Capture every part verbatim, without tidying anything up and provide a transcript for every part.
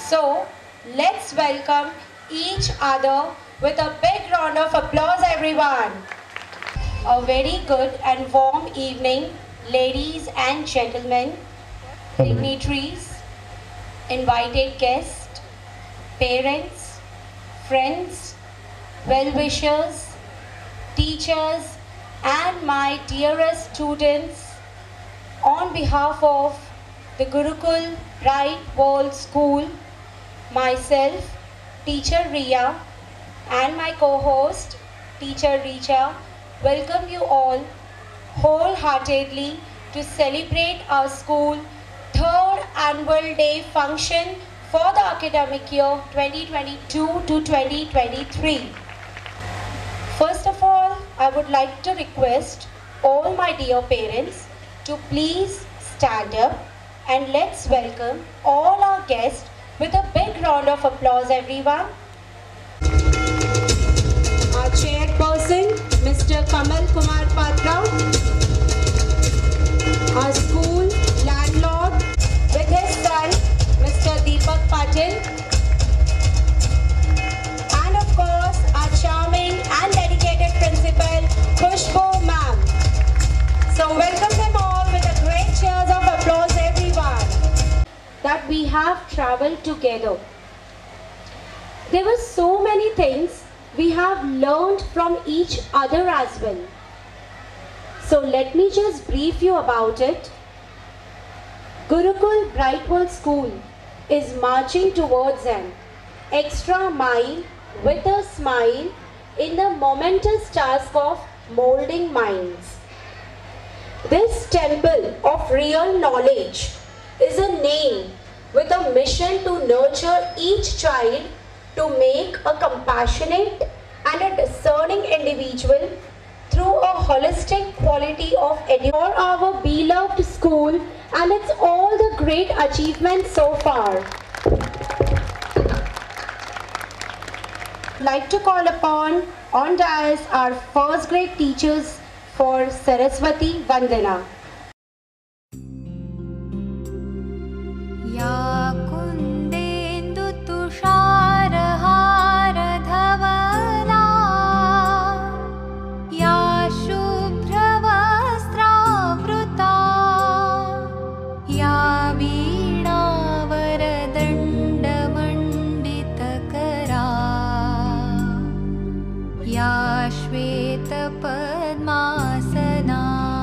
So, let's welcome each other with a big round of applause, everyone. A very good and warm evening, ladies and gentlemen, dignitaries, invited guests, parents, friends, well-wishers, teachers, and my dearest students. On behalf of the Gurukul Bright World School, myself, Teacher Riya, and my co-host, Teacher Richa, welcome you all wholeheartedly to celebrate our school third annual day function for the academic year twenty twenty-two to twenty twenty-three. First of all, I would like to request all my dear parents to please stand up and let's welcome all our guests with a big round of applause, everyone. Our chairperson, Mister Kamal Kumar Patra. Our school landlord with his son, Mister Deepak Patil. And of course, our charming and dedicated principal, Khushbu ma'am. So welcome them all with a great cheers of applause, everyone. That we have traveled together. There were so many things we have learned from each other as well. So let me just brief you about it. Gurukul Bright World School is marching towards an extra mile with a smile in the momentous task of molding minds. This temple of real knowledge is a name with a mission to nurture each child to make a compassionate and a discerning individual through a holistic quality of education for our beloved school and its all the great achievements so far. I'd like to call upon on dais our first grade teachers for Saraswati Vandana. Ya kundendu tushara hara dhavana, ya shubhra vastra vruta, ya veena varadanda mandita kara, ya shweta padmasana,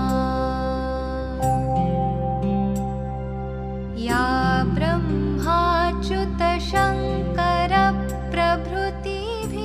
या ब्रह्माच्युत Shankar प्रभृतिभिः।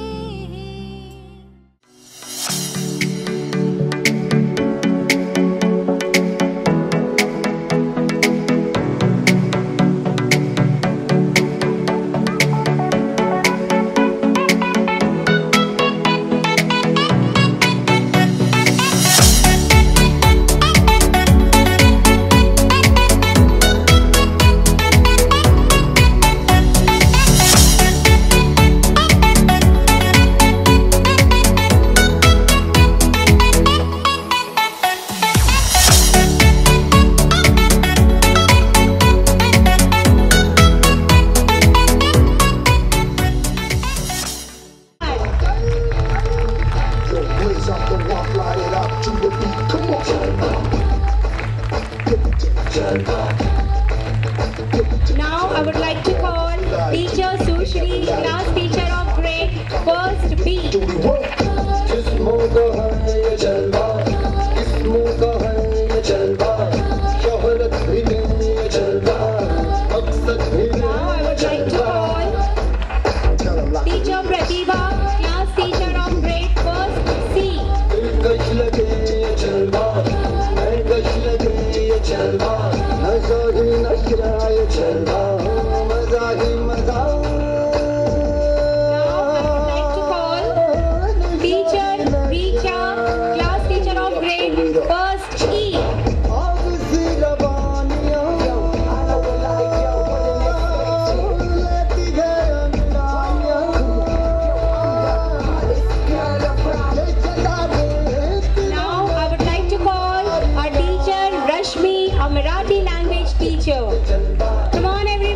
Now I would like to call Teacher Sushri, class teacher of grade first B. Now I would like to call Teacher Pratibha, class teacher of grade first C. Marathi language teacher. Come on, everyone.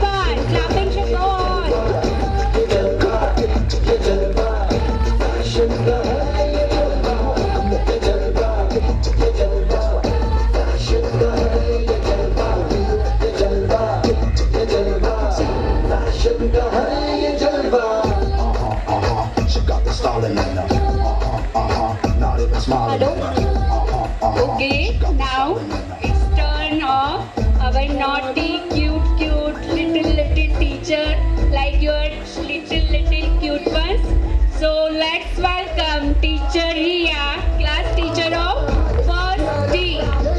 का है ये जलवा. Uh-huh, uh-huh, she got the stalling in her. Uh-huh, uh-huh, not even smiling in her. Uh-huh, uh-huh, Okay, now it's turn of our naughty, cute, cute little little teacher, like your little little cute ones. So let's welcome teacher Ria, class teacher of first D.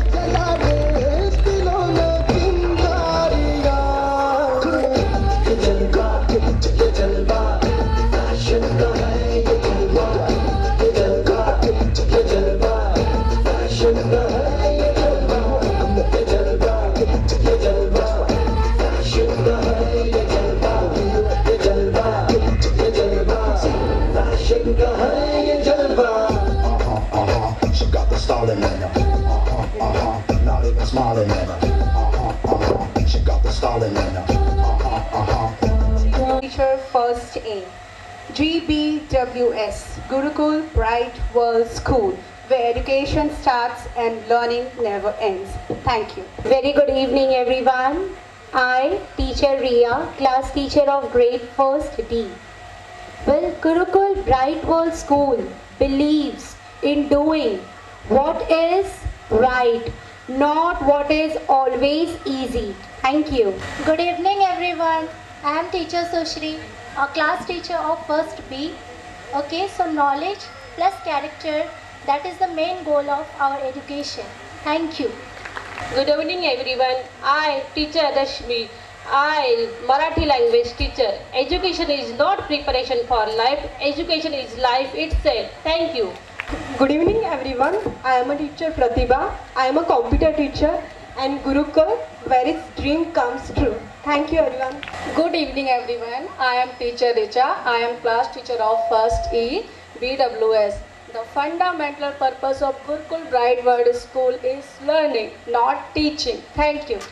Stalling in her. Uh-huh, uh-huh, not even smiling in her. Uh-huh, uh-huh, she got the stalling in her. Uh-huh, uh-huh. Teacher First A, G B W S, Gurukul Bright World School, where education starts and learning never ends. Thank you. Very good evening, everyone. I, teacher Ria, class teacher of grade first D. Well, Gurukul Bright World School believes in doing what is right, not what is always easy. Thank you. Good evening everyone. I am teacher Sushri, a class teacher of first B. Okay, so knowledge plus character, that is the main goal of our education. Thank you. Good evening everyone. I, teacher Rashmi, I, Marathi language teacher. Education is not preparation for life. Education is life itself. Thank you. Good evening everyone. I am a teacher Pratibha. I am a computer teacher and Gurukul, where its dream comes true. Thank you everyone. Good evening everyone. I am teacher Richa. I am class teacher of first E, B W S. The fundamental purpose of Gurukul Bright World School is learning, not teaching. Thank you.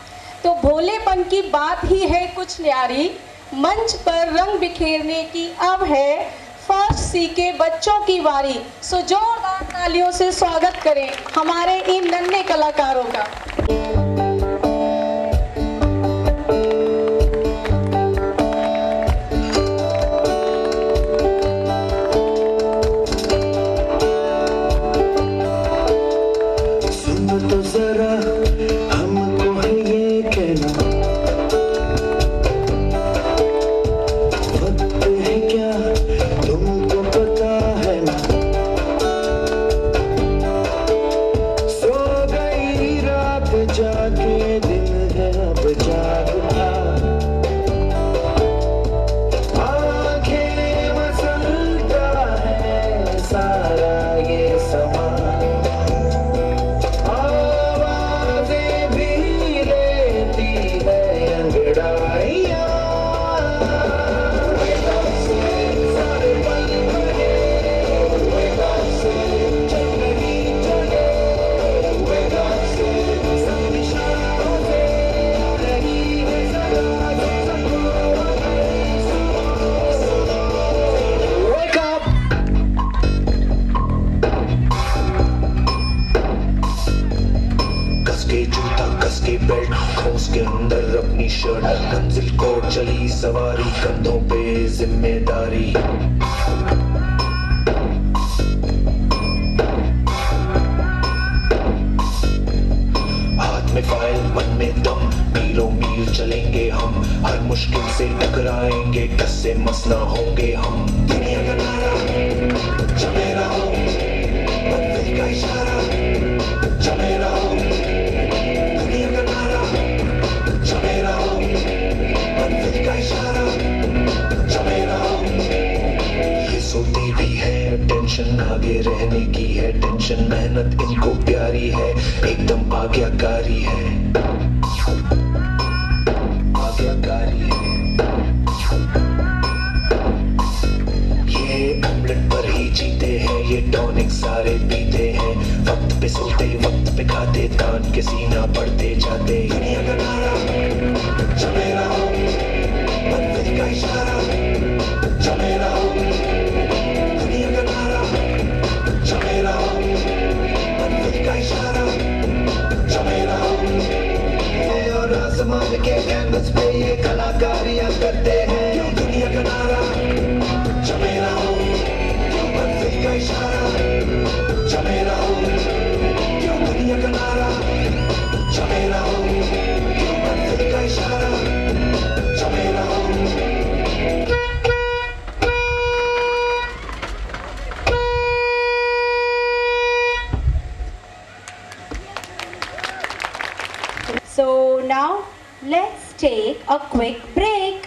तो भोलेपन की बात ही है कुछ न्यारी, मंच पर रंग बिखेरने की अब है फर्स्ट सी के बच्चों की बारी. सो जोरदार तालियों से स्वागत करें हमारे इन नन्हे कलाकारों का. सुन तो जरा हमको है ये कहना, वक्त है क्या तुमको पता है ना. सो गई रात जाके दिन है अब जाग उठा. आंखें मसलता है सारा ये समा. आवाज़ें भी लेती है अंगड़ाइयाँ. सारे पल भरे वेगान से चल रही चले. वेगान से सब दिशाओं से रही है सदा सबको अपनी सुनो. Wake up! कस के जूता कस के बेल्ट खोस के अंदर अपनी शर्ट. मंजिल को चली सवारी कंधों पे जिम्मेदारी. हाथ में फाइल मन में दम, मीलों मील चलेंगे हम. हर मुश्किल से टकराएंगे, टस से मस ना होंगे हम. दुनिया का नारा जमे रहो, मंजिल का इशारा जमे रहो. दुनिया का नारा जमे रहो, मंजिल का इशारा जमे रहो. ये सोती भी है टेंशन आगे रहने की है. टेंशन मेहनत इनको प्यारी है, एकदम आज्ञाकारी है. आज्ञाकारी है. ये ऑमलेट पर ही जीते हैं, ये टॉनिक सारे पीते हैं. वक्त पे सोते वक्त पे खाते, तान के सीना बढ़ते जाते. दुनिया का नारा जमे रहो, मंजिल का इशारा जमे रहो. दुनिया का नारा जमे रहो, मंजिल का इशारा जमे रहो. और आसमान के कैनवस पे ये कलाकारियां करते हैं. quick break.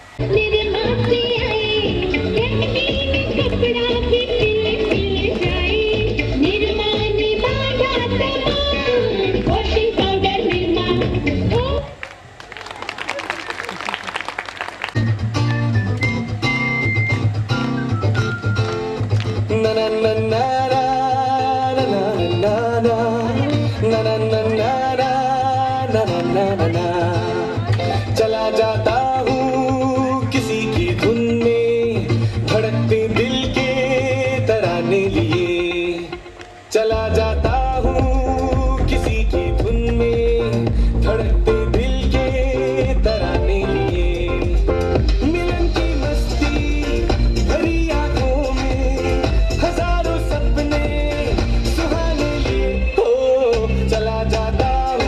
Na na na na na na na na na na na na na na ना चला जाता हूँ किसी की धुन में धड़कते दिल के तराने लिए चला जाता हूँ किसी की धुन में धड़कते दिल के तराने लिए मिलन की मस्ती भरी आंखों में हजारों सपने सुहाने लिए हो चला जाता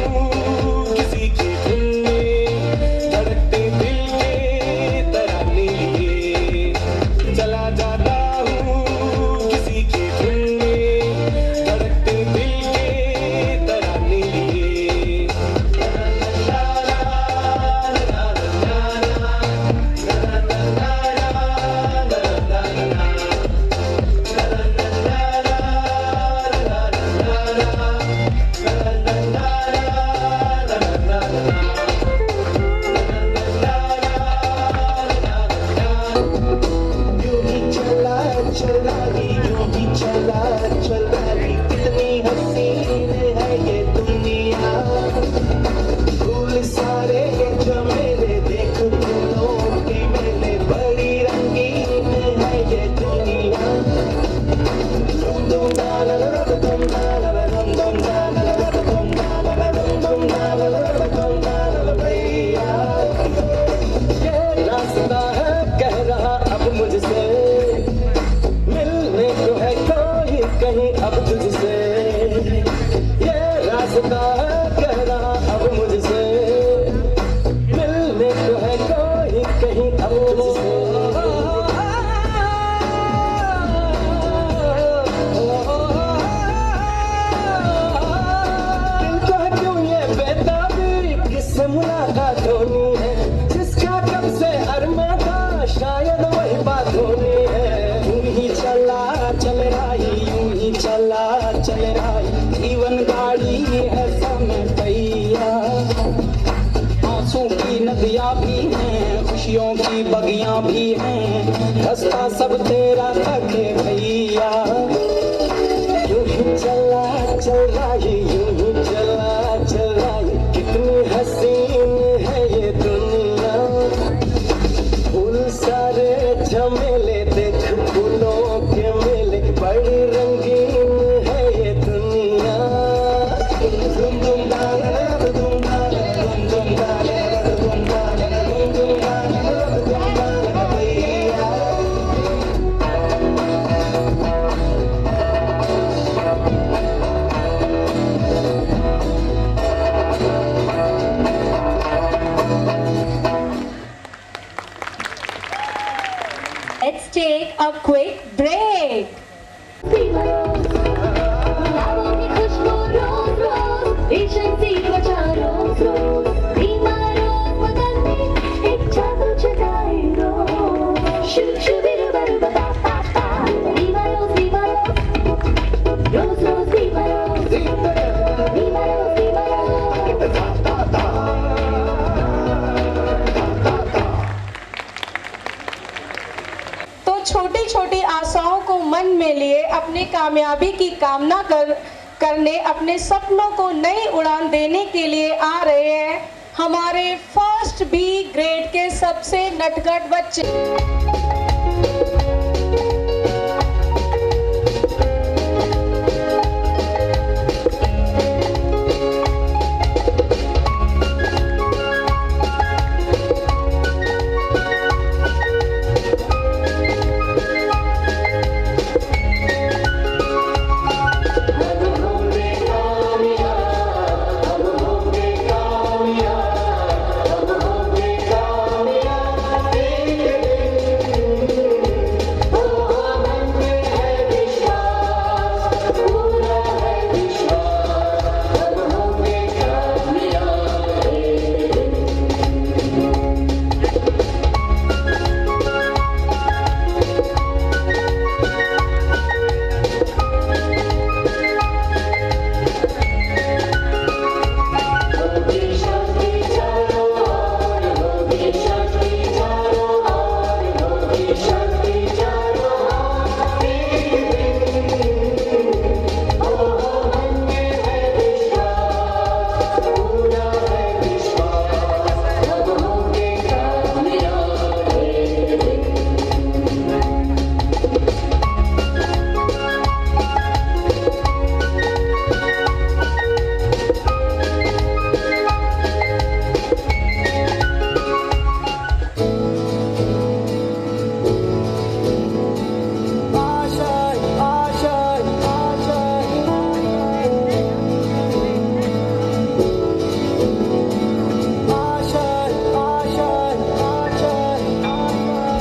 खुशियों की बगियां भी हैं रास्ता सब तेरा थके भैया यूं ही चला चल रहा है यूं ही चला चल रहा है कितनी हसीन है ये दुनिया फूल सारे झमेले देख फूलों के मेले बड़ी रंगीन है ये दुनिया दुम दुम दाना दुम दाना दुम दुम दाना Let's take a quick break. छोटी छोटी आशाओं को मन में लिए अपनी कामयाबी की कामना कर करने अपने सपनों को नई उड़ान देने के लिए आ रहे हैं हमारे फर्स्ट बी ग्रेड के सबसे नटखट बच्चे।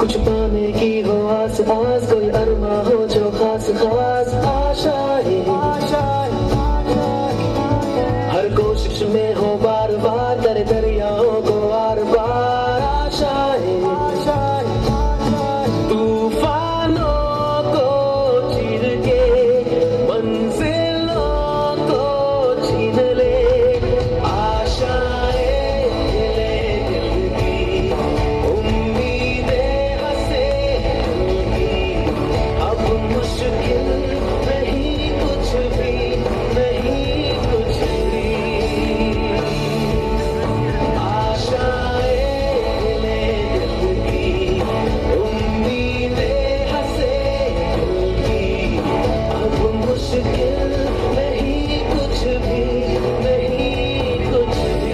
कुछ पाने की हो आस आस, कोई अरमा हो जो खास खास आशाएं, हर कोशिश में हो बार बार दर दरियाओं को आर पार आशाएं, तूफानों को चीर के मंजिलों को छीन ले, आशाएं दिल की उम्मीदें हंसे अब मुश्किल नहीं कुछ भी, नहीं कुछ भी, आशाएं दिल की उम्मीदें हंसे अब मुश्किल नहीं कुछ भी, नहीं कुछ भी।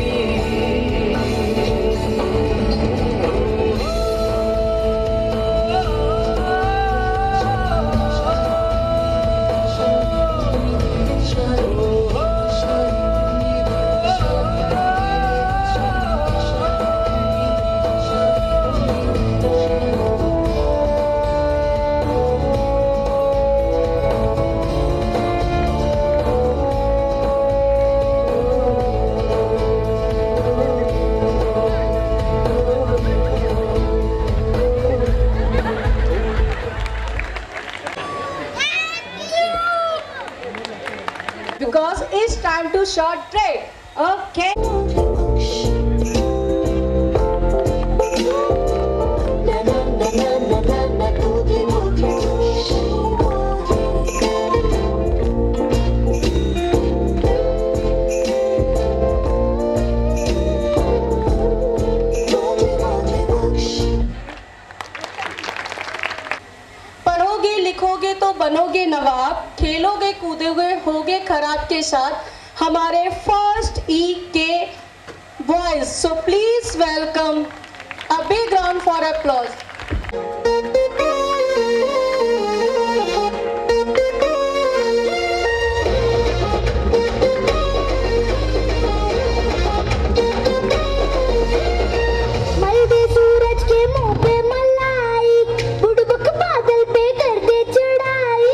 Because it's time to short break. Okay. पढ़ोगे लिखोगे तो बनोगे नवाब, खेलोगे कूदोगे होगे खराब के साथ हमारे फर्स्ट ई के boys. So please welcome a big round for applause. मलबे सूरज के मुंह पे मलाई, बुड़बक बादल पे कर दे चढ़ाई.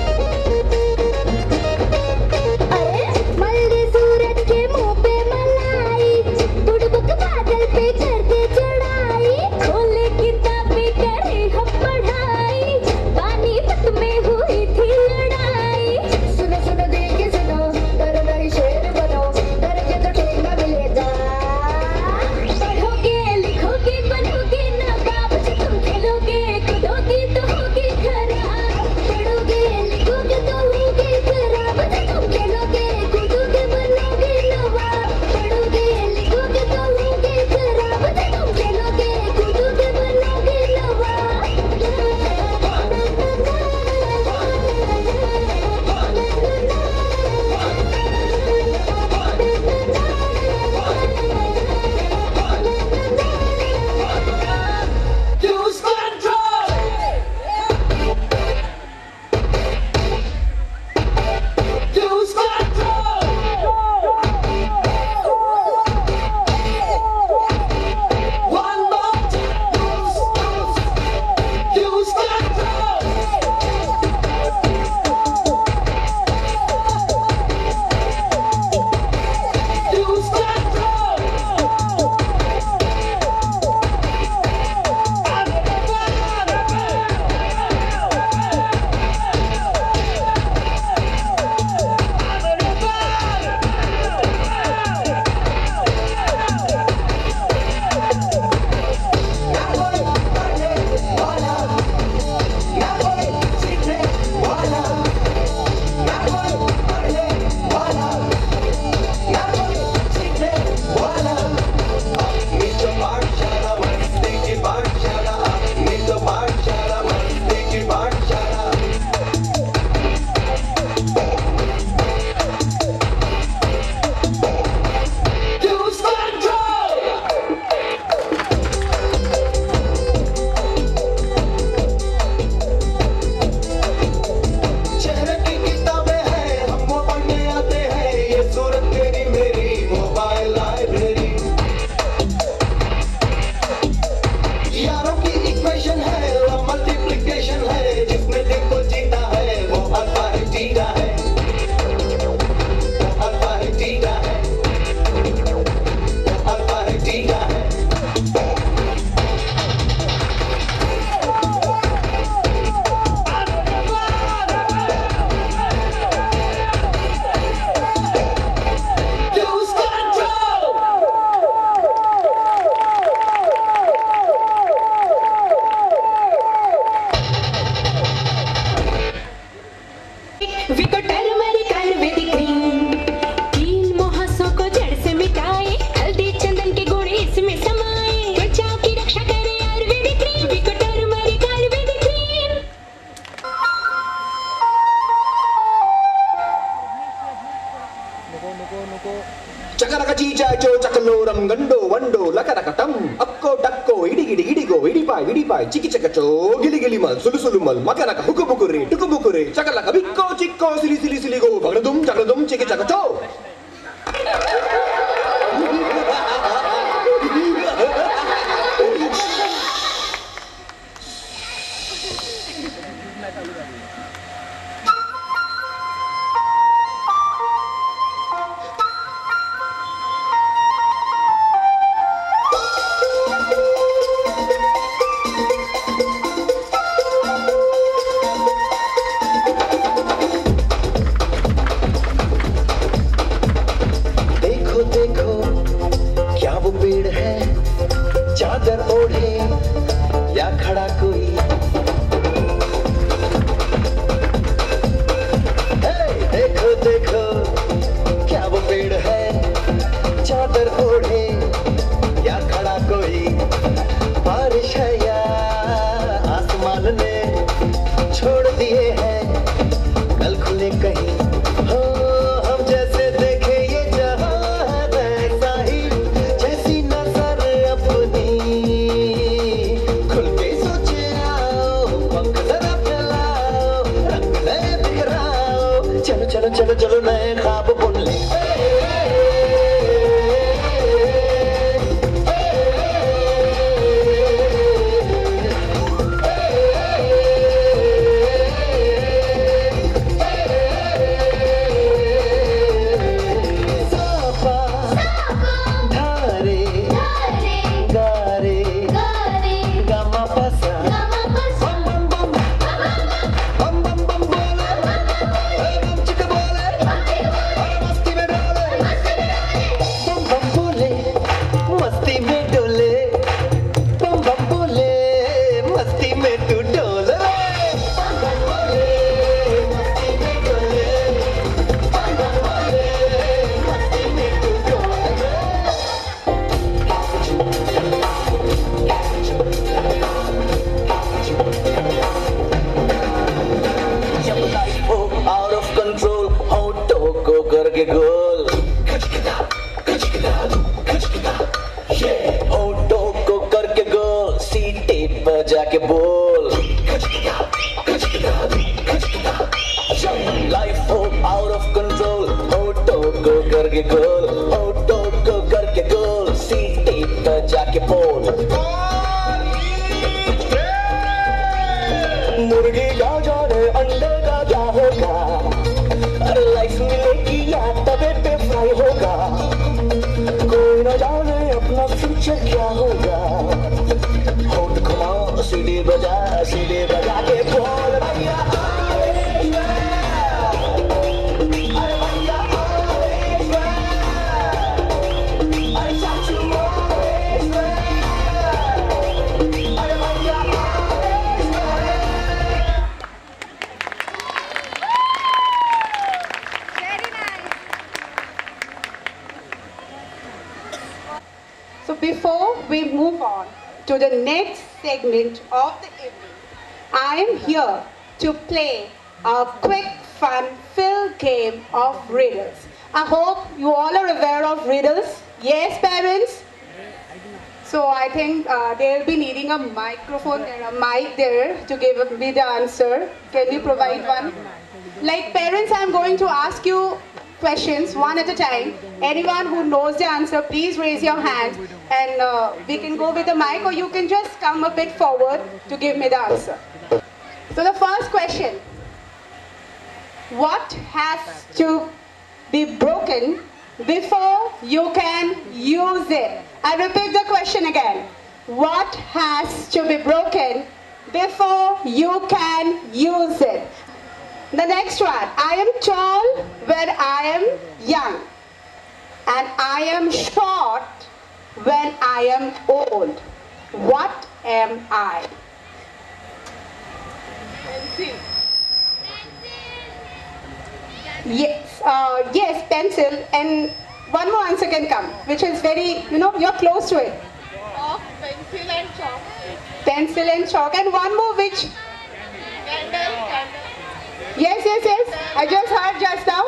अरे मलबे सूरज के मुंह पे मलाई, बुड़बक बादल पे कर दे चढ़ाई. खोले किताबें విడిపాయ్ చికి చకచో గిలి గిలి మల్ సులు సులు మల్ మకనక హుకు బుకురి టుకు బుకురి చకలక బిక్కో చిక్కో సిలి సిలి సిలిగో బగడదుం చగడదుం చికి చకచో. चादर ओढ़े या खड़ा कोई, देखो देखो क्या वो पेड़ है, चादर ओढ़े या खड़ा कोई, बारिश है या आसमान ने छोड़ दिए हैं कल खुले कहीं, हो हम जैसे देखे ये जहां है वैसा ही, जैसी नजर अपनी खुल के सोचे आओ, पंख जरा फैलाओ, रंग नए बिखराओ, चलो चलो चलो चलो नए ख्वाब बुन ले. जाके बोल लाइफ हो आउट ऑफ कंट्रोल, होटो को करके गोल, होटो को करके गोल, सीटी पर जाके बोल. मुर्गी का जाने अंडे का क्या होगा, अरे लाइफ मिलेगी या तवे पे फ्राई होगा, कोई न जाने अपना फ्यूचर क्या होगा. सीढ़ी बजा सीढ़ी बजा के बोल भैया अरे भैया अरे चाचू अरे भैया. Very nice. So before we move on to the next segment of the evening, I am here to play a quick fun filled game of riddles. I hope you all are aware of riddles. Yes, parents? So I think uh, they'll be needing a microphone there, a mic there to give me the answer. Can you provide one? Like parents, I'm going to ask you questions one at a time. Anyone who knows the answer, please raise your hand and uh, we can go with the mic, or you can just come a bit forward to give me the answer. So the first question, what has to be broken before you can use it? I repeat the question again. What has to be broken before you can use it? The next one, I am tall when I am young, and I am short when I am old. What am I? Pencil. Yes, uh, yes, pencil, and one more answer can come, which is very, you know, you're close to it. Chalk, pencil and chalk. Pencil and chalk, and one more which? Candle, candle. Yes, yes, yes. I just heard just now.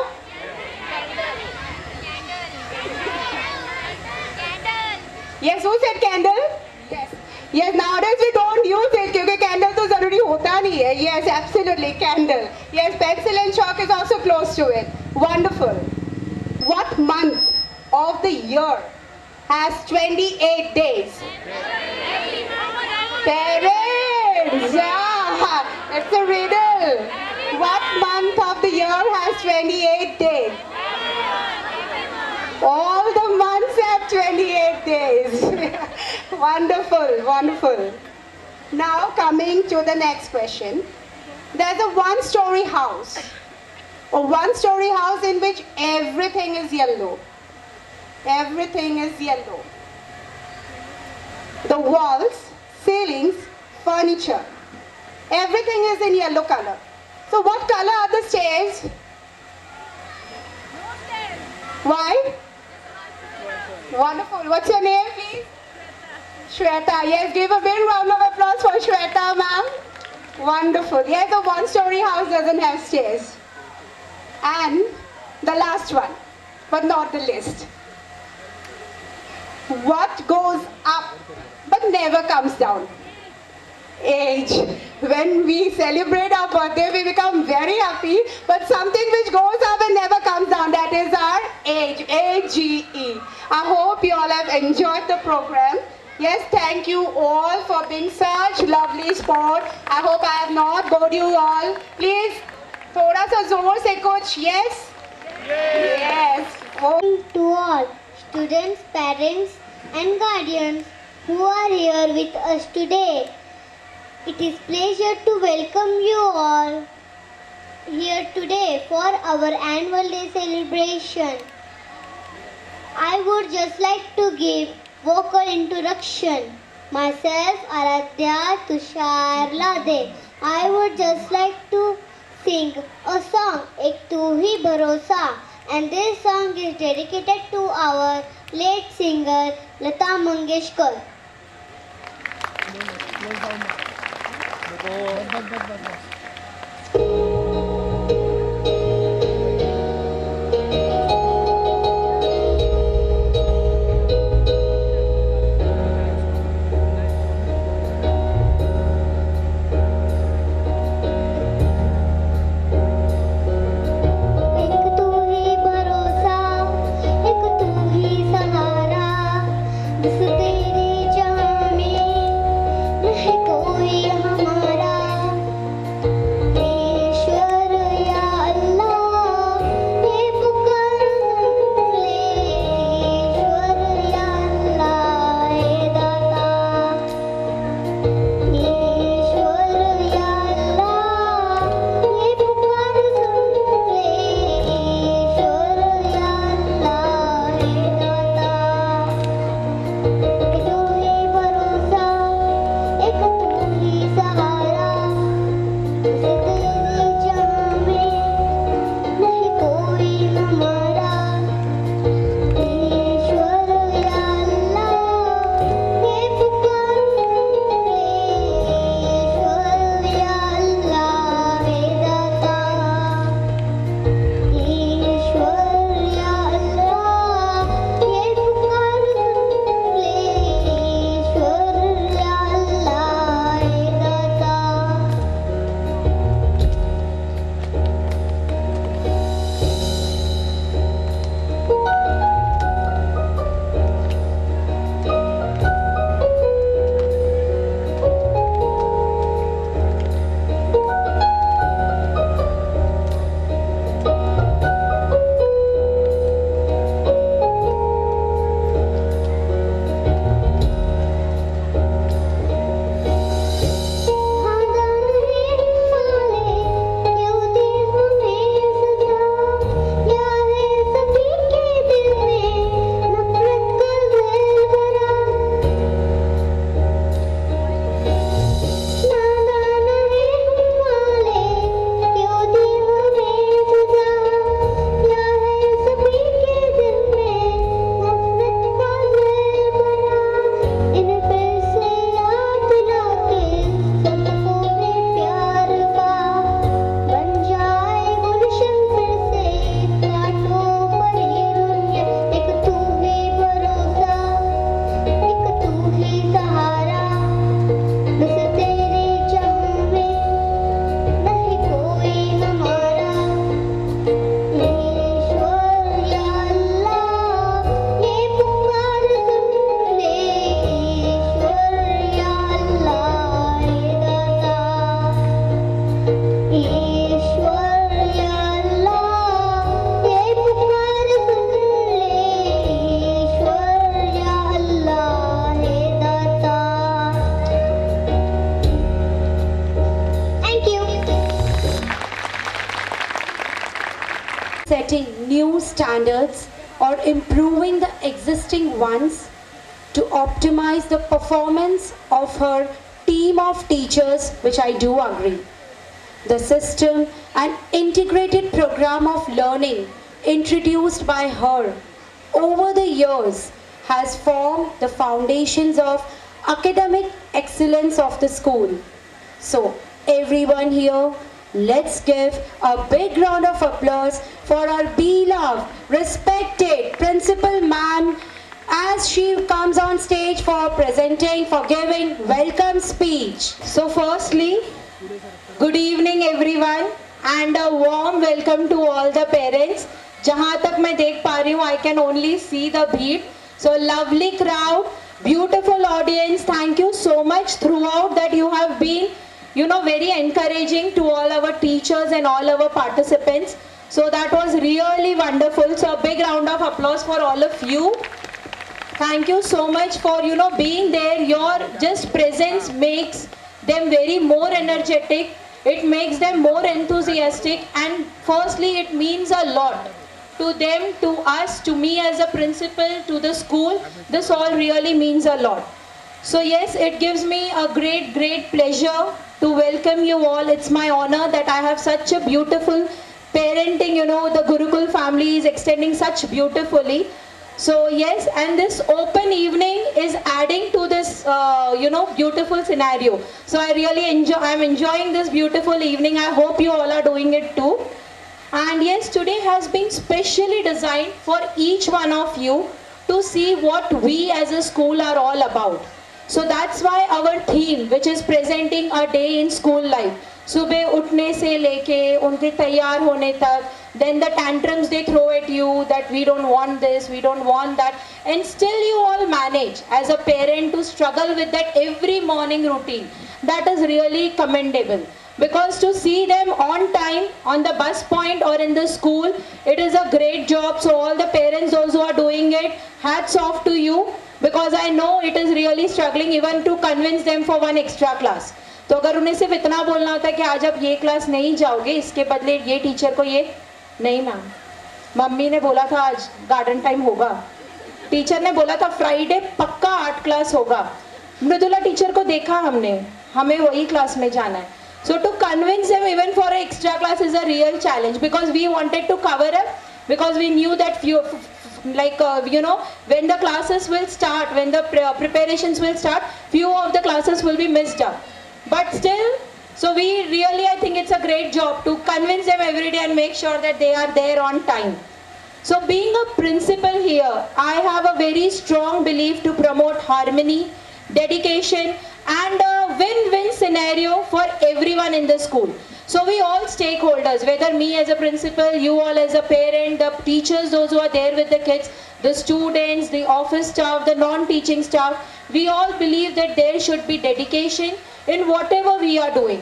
Yes, who said candle? Yes. Yes, nowadays we don't use it क्योंकि candle तो ज़रूरी होता नहीं है. Yes, absolutely, candle. Yes, pencil and chalk is also close to it. Wonderful. What month of the year has twenty-eight days? Parents! Yeah, it's a riddle. What month of the year has twenty-eight days? All the months have twenty-eight days. Wonderful, wonderful. Now coming to the next question. There's a one-story house. A one-story house in which everything is yellow. Everything is yellow. The walls, ceilings, furniture. Everything is in yellow color. So what color are the stairs? Why? Wonderful. What's your name, please? Shweta. Yes, give a big round of applause for Shweta, ma'am. Wonderful. Yes, a one-story house doesn't have stairs. And the last one, but not the least. What goes up but never comes down? Age. When we celebrate our birthday, we become very happy, but something which goes up and never comes down, that is our age, A G E. I hope you all have enjoyed the program. Yes, thank you all for being such lovely sport. I hope I have not bored you all. Please, thoda sa zor se kuch, yes? Yes. Oh. To all students, parents and guardians who are here with us today, it is pleasure to welcome you all here today for our annual day celebration. I would just like to give vocal introduction. Myself, Aradhya Tushar Lade. I would just like to sing a song, Ek Tu Hi Bharosa, and this song is dedicated to our late singer Lata Mangeshkar. setting new standards or improving the existing ones to optimize the performance of her team of teachers, which I do agree. The system and integrated program of learning introduced by her over the years has formed the foundations of academic excellence of the school. So everyone here, let's give a big round of applause for our beloved, respected Principal Ma'am as she comes on stage for presenting, for giving welcome speech. So firstly, good evening everyone and a warm welcome to all the parents. जहाँ तक मैं देख पा रही हूँ, I can only see the beat. So lovely crowd, beautiful audience. Thank you so much throughout that you have been, you know, very encouraging to all our teachers and all our participants. So that was really wonderful. So a big round of applause for all of you. Thank you so much for, you know, being there. Your just presence makes them very more energetic. It makes them more enthusiastic, and firstly it means a lot to them, to us, to me as a principal, to the school. This all really means a lot. So yes, it gives me a great, great pleasure to welcome you all. It's my honor that I have such a beautiful parenting, you know, the Gurukul family is extending such beautifully. So yes, and this open evening is adding to this, uh, you know, beautiful scenario. So I really enjoy, I'm enjoying this beautiful evening. I hope you all are doing it too. And yes, today has been specially designed for each one of you to see what we as a school are all about. So that's why our theme, which is presenting a day in school life. सुबह उठने से लेके उनके तैयार होने तक, then the tantrums they throw at you that we don't want this, we don't want that, and still you all manage as a parent to struggle with that every morning routine. That is really commendable, because to see them on time on the bus point or in the school, it is a great job. So all the parents, those who are doing it, hats off to you, because I know it is really struggling even to convince them for one extra class. तो अगर उन्हें सिर्फ इतना बोलना होता है कि आज आप ये क्लास नहीं जाओगे, इसके बदले ये टीचर को ये नहीं, मैम मम्मी ने बोला था आज गार्डन टाइम होगा, टीचर ने बोला था फ्राइडे पक्का आर्ट क्लास होगा, मृदुला टीचर को देखा हमने, हमें वही क्लास में जाना है. So to convince them even for an extra class is a real challenge, because we wanted to cover up, because we knew that few, like uh, you know, when the classes will start, when the pre preparations will start, few of the classes will be missed up. But still, so we really, I think it's a great job to convince them every day and make sure that they are there on time. So being a principal here, I have a very strong belief to promote harmony, dedication, and a win-win scenario for everyone in the school. So we all stakeholders, whether me as a principal, you all as a parent, the teachers, those who are there with the kids, the students, the office staff, the non-teaching staff, we all believe that there should be dedication in whatever we are doing.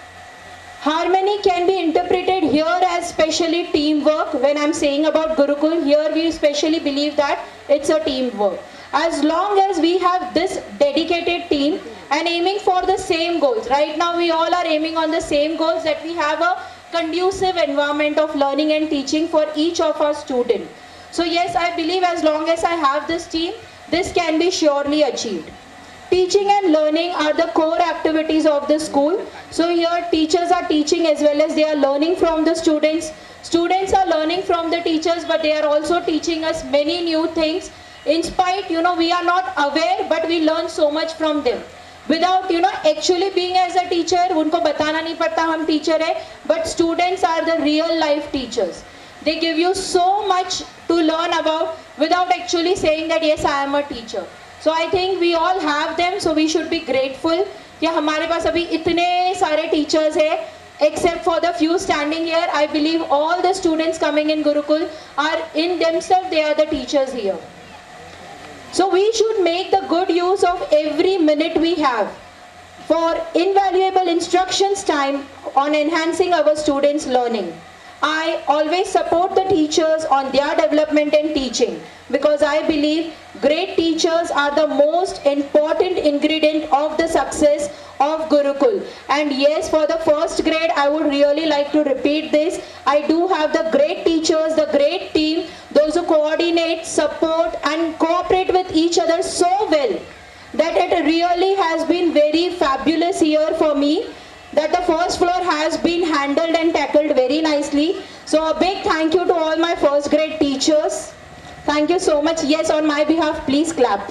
Harmony can be interpreted here as specially teamwork. When I'm saying about Gurukul, here we especially believe that it's a teamwork. As long as we have this dedicated team and aiming for the same goals. Right now we all are aiming on the same goals, that we have a conducive environment of learning and teaching for each of our students. So yes, I believe as long as I have this team, this can be surely achieved. Teaching and learning are the core activities of the school. So here teachers are teaching as well as they are learning from the students. Students are learning from the teachers, but they are also teaching us many new things. In spite, you know, we are not aware, but we learn so much from them. Without, you know, actually being as a teacher, उनको बताना नहीं पड़ता हम teacher है, but students are the real life teachers. They give you so much to learn about without actually saying that yes, I am a teacher. So I think we all have them, so we should be grateful कि हमारे पास अभी इतने सारे teachers हैं. Except for the few standing here, I believe all the students coming in Gurukul are in themselves, they are the teachers here. So we should make the good use of every minute we have for invaluable instructions time on enhancing our students' learning. I always support the teachers on their development and teaching, because I believe great teachers are the most important ingredient of the success of Gurukul. And yes, for the first grade, I would really like to repeat this. I do have the great teachers, the great team, those who coordinate, support and cooperate with each other so well that it really has been very fabulous year for me, that the first floor has been handled and tackled very nicely. So a big thank you to all my first grade teachers. Thank you so much. Yes, on my behalf, please clap.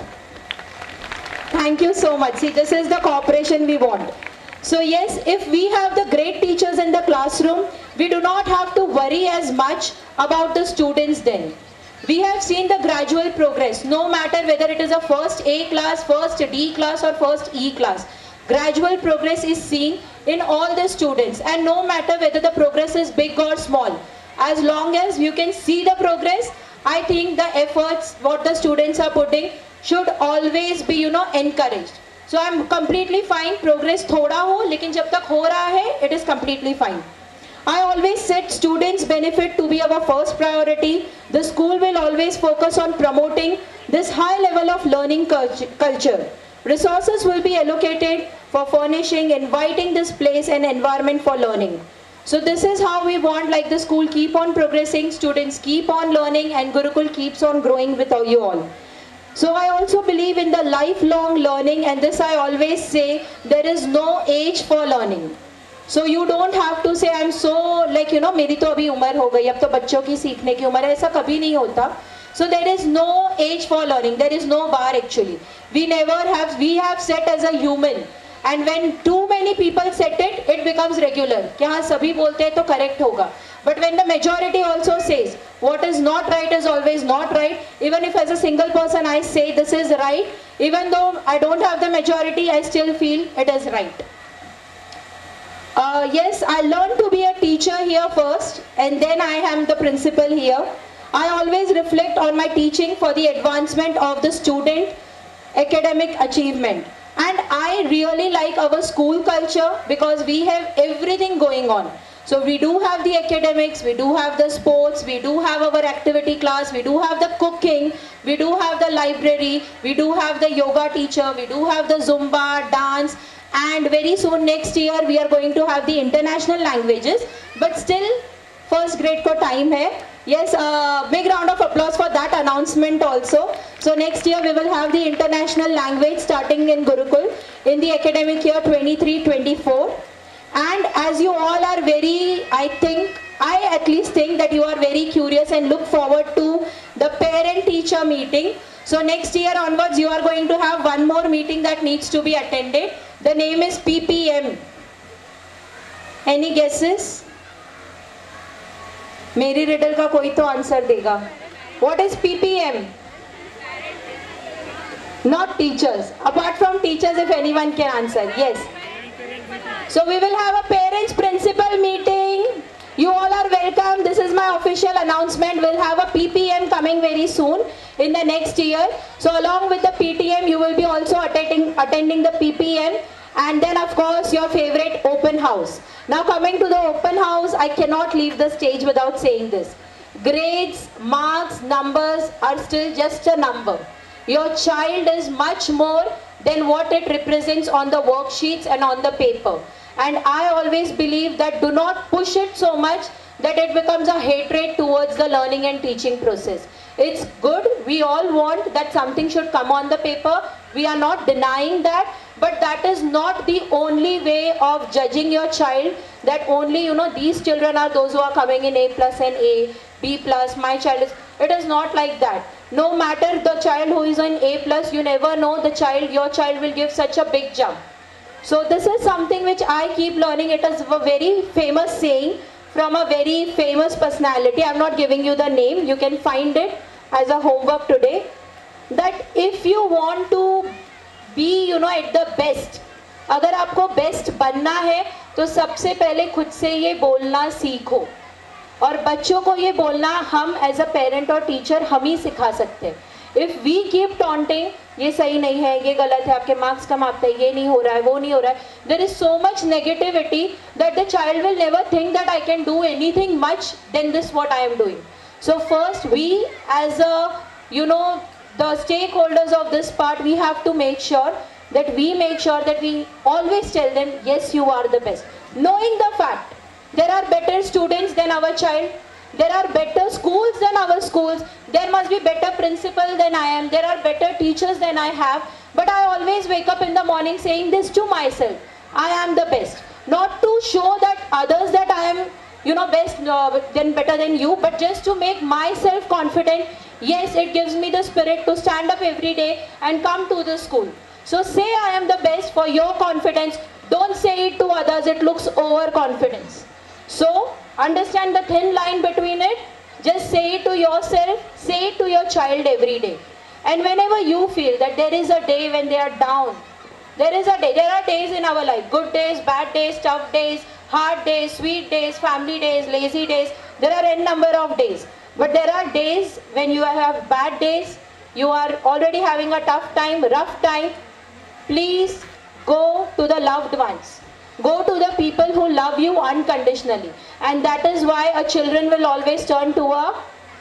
Thank you so much. See, this is the cooperation we want. So yes, if we have the great teachers in the classroom, we do not have to worry as much about the students then. We have seen the gradual progress, no matter whether it is a first A class, first D class or first E class. Gradual progress is seen in all the students, and no matter whether the progress is big or small, as long as you can see the progress, I think the efforts what the students are putting should always be, you know, encouraged. So I am completely fine, progress thoda ho, lekin jab tak ho raha hai, it is completely fine. I always said students' benefit to be our first priority. The school will always focus on promoting this high level of learning culture. Resources will be allocated for furnishing, inviting this place and environment for learning. So this is how we want, like, the school keep on progressing, students keep on learning, and Gurukul keeps on growing with you all. So I also believe in the lifelong learning, and this I always say, there is no age for learning. So you don't have to say, I'm so, like, you know, मेरी तो अभी उम्र हो गई, अब तो बच्चों की सीखने की उम्र है, ऐसा कभी नहीं होता. So there is no age for learning. There is no bar actually. We never have, we have set as a human. And when too many people set it, it becomes regular. कि हाँ सभी बोलते हैं तो correct होगा. But when the majority also says, what is not right is always not right. Even if as a single person I say this is right, even though I don't have the majority, I still feel it is right. Uh, yes, I learned to be a teacher here first, and then I am the principal here. I always reflect on my teaching for the advancement of the student academic achievement. And I really like our school culture because we have everything going on. So we do have the academics, we do have the sports, we do have our activity class, we do have the cooking, we do have the library, we do have the yoga teacher, we do have the Zumba, dance, and very soon next year we are going to have the international languages. But still, first grade ko time hai. Yes, a uh, big round of applause for that announcement also. So next year we will have the international language starting in Gurukul in the academic year twenty-three twenty-four. And as you all are very, I think, I at least think that you are very curious and look forward to the parent-teacher meeting. So next year onwards you are going to have one more meeting that needs to be attended. The name is P P M. Any guesses? मेरी riddle का कोई तो answer देगा. What is P P M? Not teachers. Apart from teachers, if anyone can answer. Yes. So we will have a parents principal meeting. You all are welcome. This is my official announcement. We'll have a P P M coming very soon in the next year. So along with the P T M, you will be also attending, attending the P P M. And then of course your favorite open house. Now coming to the open house, I cannot leave the stage without saying this. Grades, marks, numbers are still just a number. Your child is much more than what it represents on the worksheets and on the paper. And I always believe that do not push it so much that it becomes a hatred towards the learning and teaching process. It's good. We all want that something should come on the paper. We are not denying that. But that is not the only way of judging your child, that only, you know, these children are those who are coming in A plus and A, B plus, my child is, it is not like that. No matter the child who is in A plus, you never know the child, your child will give such a big jump. So this is something which I keep learning. It is a very famous saying from a very famous personality. I am not giving you the name. You can find it as a homework today. That if you want to be, you know, at the best, अगर आपको best बनना है तो सबसे पहले खुद से ये बोलना सीखो. और बच्चों को ये बोलना हम एज अ पेरेंट और टीचर हम ही सिखा सकते हैं. इफ़ वी कीप टॉन्टिंग, ये सही नहीं है, ये गलत है, आपके मार्क्स कम आते हैं, ये नहीं हो रहा है, वो नहीं हो रहा है, there is so much negativity that the child will never think that I can do anything much than this what I am doing. So first we as a, you know, the stakeholders of this part, we have to make sure that we make sure that we always tell them, yes, you are the best. Knowing the fact, there are better students than our child, there are better schools than our schools, there must be better principal than I am, there are better teachers than I have, but I always wake up in the morning saying this to myself, I am the best. Not to show that others that I am, you know, best, uh, then better than you, but just to make myself confident. Yes, it gives me the spirit to stand up every day and come to the school. So say I am the best for your confidence. Don't say it to others, it looks overconfidence. So understand the thin line between it. Just say it to yourself, say it to your child every day. And whenever you feel that there is a day when they are down, there is a day, there are days in our life, good days, bad days, tough days, hard days, sweet days, family days, lazy days. There are n number of days. But there are days when you have bad days, you are already having a tough time, rough time. Please go to the loved ones. Go to the people who love you unconditionally. And that is why a children will always turn to a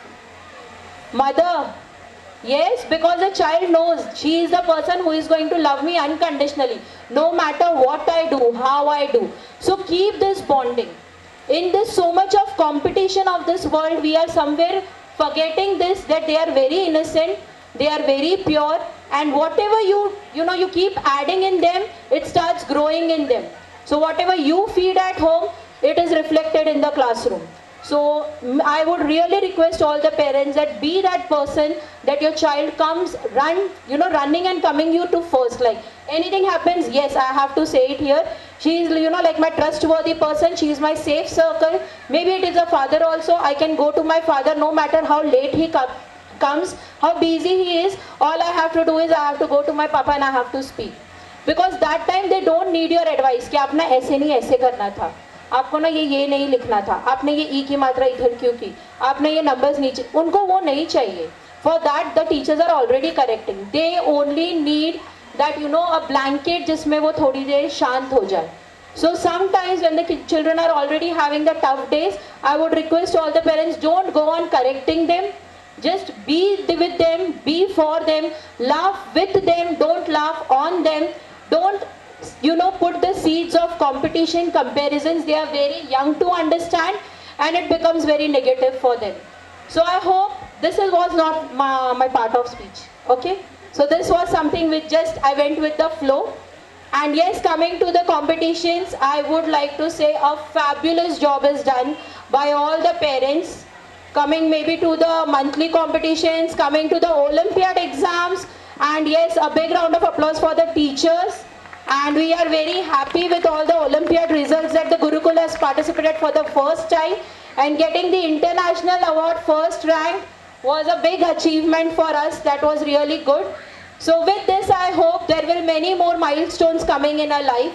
mother. Yes, because a child knows she is the person who is going to love me unconditionally, no matter what I do, how I do. So keep this bonding. In this so much of competition of this world, we are somewhere forgetting this, that they are very innocent, they are very pure, and whatever you, you know, you keep adding in them, it starts growing in them. So whatever you feed at home, it is reflected in the classroom. So I would really request all the parents that be that person that your child comes, run, you know, running and coming you to first. Like anything happens, yes, I have to say it here. She is, you know, like my trustworthy person. She is my safe circle. Maybe it is a father also. I can go to my father no matter how late he com comes, how busy he is. All I have to do is I have to go to my papa and I have to speak. Because that time they don't need your advice कि आपने ऐसे नहीं ऐसे करना था, आपको ना ये ये नहीं लिखना था, आपने ये ई की मात्रा इधर क्यों की, आपने ये numbers नीचे, उनको वो नहीं चाहिए. For that the teachers are already correcting. They only need that, you know, a blanket जिसमें वो थोड़ी देर शांत हो जाए. So sometimes when the children are already having the tough days, I would request all the parents, don't go on correcting them. Just be with them, be for them, laugh with them, don't laugh on them. Don't, you know, put the seeds of competition, comparisons. They are very young to understand and it becomes very negative for them. So I hope this is, was not my, my part of speech. Okay. So this was something which just I went with the flow. And yes, coming to the competitions, I would like to say a fabulous job is done by all the parents. Coming maybe to the monthly competitions, coming to the Olympiad exams. And yes, a big round of applause for the teachers. And we are very happy with all the Olympiad results that the Gurukul has participated for the first time. And getting the international award first rank was a big achievement for us. That was really good. So with this, I hope there will many more milestones coming in our life.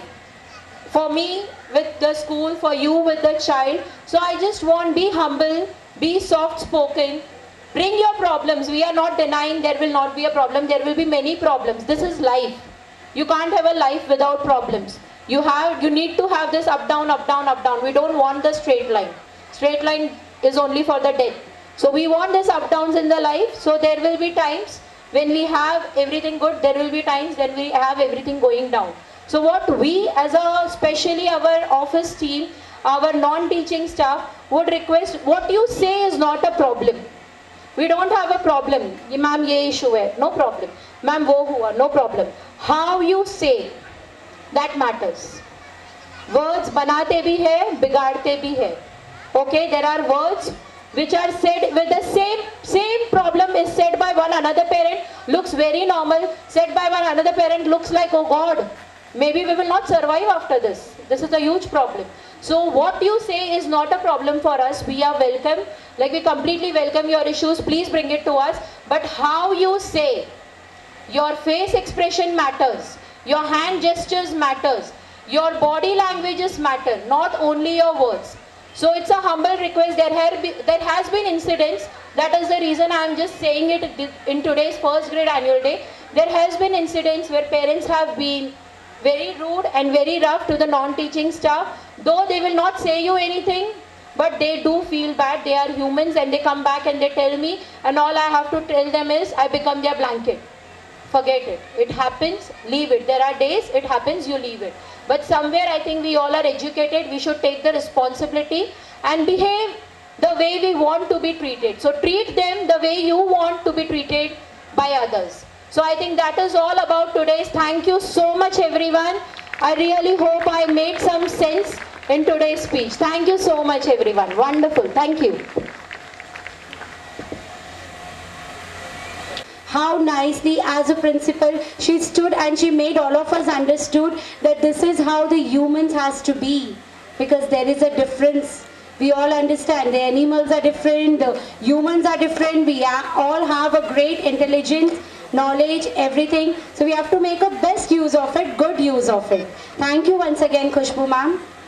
For me, with the school, for you, with the child. So I just want, be humble, be soft-spoken. Bring your problems. We are not denying there will not be a problem. There will be many problems. This is life. You can't have a life without problems. You have, you need to have this up, down, up, down, up, down. We don't want the straight line. Straight line is only for the dead. So we want this up, downs in the life. So there will be times when we have everything good. There will be times when we have everything going down. So what we as a, especially our office team, our non-teaching staff would request, what you say is not a problem. We don't have a problem. Ma'am, ye issue hai. No problem. Ma'am, wo hua. No problem. How you say, that matters. Words banate bhi hai, bigarte bhi hai. Okay, there are words which are said with the same, same problem is said by one another parent, looks very normal. Said by one another parent looks like, oh God, maybe we will not survive after this. This is a huge problem. So what you say is not a problem for us. We are welcome. Like we completely welcome your issues. Please bring it to us. But how you say, your face expression matters. Your hand gestures matters. Your body languages matter. Not only your words. So it's a humble request. There, have be, there has been incidents. That is the reason I am just saying it in today's first grade annual day. There has been incidents where parents have been very rude and very rough to the non-teaching staff. Though they will not say you anything, but they do feel bad. They are humans and they come back and they tell me, and all I have to tell them is I become their blanket. forget it. It happens, leave it. There are days it happens, you leave it. But somewhere I think we all are educated, we should take the responsibility and behave the way we want to be treated. So treat them the way you want to be treated by others. So I think that is all about today's. Thank you so much everyone. I really hope I made some sense in today's speech. Thank you so much everyone. Wonderful. Thank you. How nicely as a principal she stood and she made all of us understood that this is how the humans has to be, because there is a difference. We all understand the animals are different, the humans are different, we are, all have a great intelligence, knowledge, everything. So we have to make a best use of it, good use of it. Thank you once again Khushbu ma'am.